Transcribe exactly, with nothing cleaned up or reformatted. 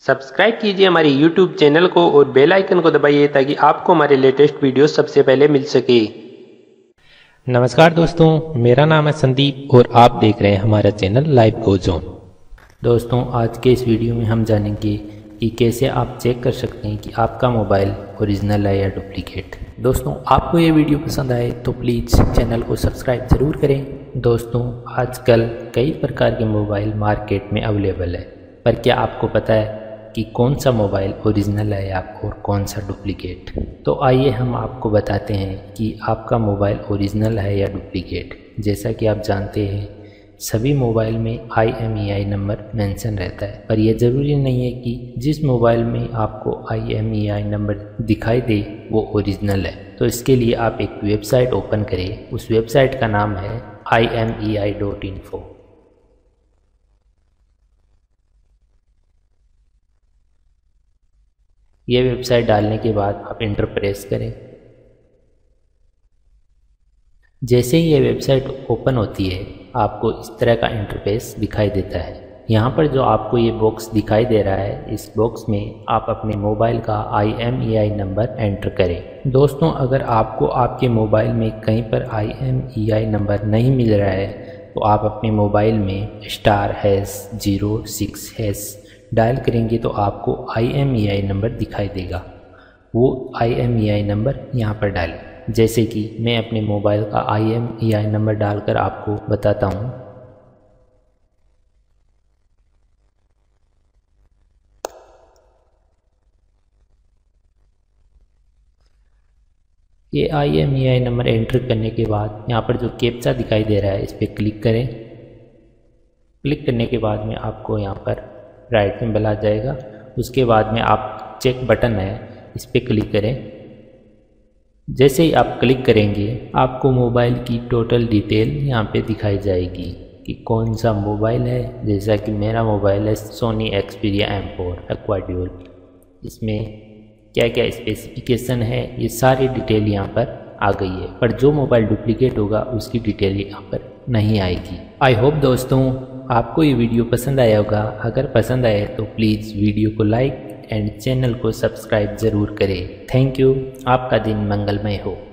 Subscribe कीजिए हमारे YouTube channel को और बेल आइकन को दबाइए ताकि आपको हमारे लेटेस्ट वीडियो सबसे पहले मिल सके। नमस्कार दोस्तों, मेरा नाम है संदीप और आप देख रहे हैं हमारा चैनल लाइव गोज ऑन। दोस्तों, आज के इस वीडियो में हम जानेंगे कि कैसे आप चेक कर सकते हैं कि आपका मोबाइल ओरिजिनल है या डुप्लीकेट। दोस्तों, आपको ये वीडियो पसंद आए तो प्लीज़ चैनल को सब्सक्राइब ज़रूर करें। दोस्तों, आजकल कई प्रकार के मोबाइल मार्केट में अवेलेबल है, पर क्या आपको पता है कि कौन सा मोबाइल ओरिजिनल है या और कौन सा डुप्लीकेट? तो आइए हम आपको बताते हैं कि आपका मोबाइल ओरिजिनल है या डुप्लीकेट। जैसा कि आप जानते हैं, सभी मोबाइल में I M E I number mention रहता है, पर यह ज़रूरी नहीं है कि जिस मोबाइल में आपको आई एम ई आई नंबर दिखाई दे वो ओरिजिनल है। तो इसके लिए आप एक वेबसाइट ओपन करें। उस वेबसाइट का नाम है I M E I dot info. ये वेबसाइट डालने के बाद आप इंटर प्रेस करें। जैसे ही ये वेबसाइट ओपन होती है, आपको इस तरह का इंटरफेस दिखाई देता है। यहाँ पर जो आपको ये बॉक्स दिखाई दे रहा है, इस बॉक्स में आप अपने मोबाइल का I M E I number enter करें। दोस्तों, अगर आपको आपके मोबाइल में कहीं पर आई एम ई आई नंबर नहीं मिल रहा है तो आप अपने मोबाइल में star hash zero six hash dial करेंगे तो आपको आई एम ई आई नंबर दिखाई देगा। वो आई एम ई आई नंबर यहाँ पर डालें। जैसे कि मैं अपने मोबाइल का I M E I number डालकर आपको बताता हूँ। ये I M E I number enter करने के बाद यहाँ पर जो कैप्चा दिखाई दे रहा है, इस पर क्लिक करें। क्लिक करने के बाद में आपको यहाँ पर राइट सिंबल आ जाएगा। उसके बाद में आप चेक बटन है, इस पर क्लिक करें। जैसे ही आप क्लिक करेंगे, आपको मोबाइल की टोटल डिटेल यहाँ पे दिखाई जाएगी कि कौन सा मोबाइल है। जैसा कि मेरा मोबाइल है Sony Xperia M four Aqua dual. इसमें क्या क्या स्पेसिफिकेशन है, ये सारी डिटेल यहाँ पर आ गई है, पर जो मोबाइल डुप्लीकेट होगा उसकी डिटेल यहाँ पर नहीं आएगी। आई होप दोस्तों आपको ये वीडियो पसंद आया होगा। अगर पसंद आए तो प्लीज़ वीडियो को लाइक एंड चैनल को सब्सक्राइब ज़रूर करें। Thank you. आपका दिन मंगलमय हो।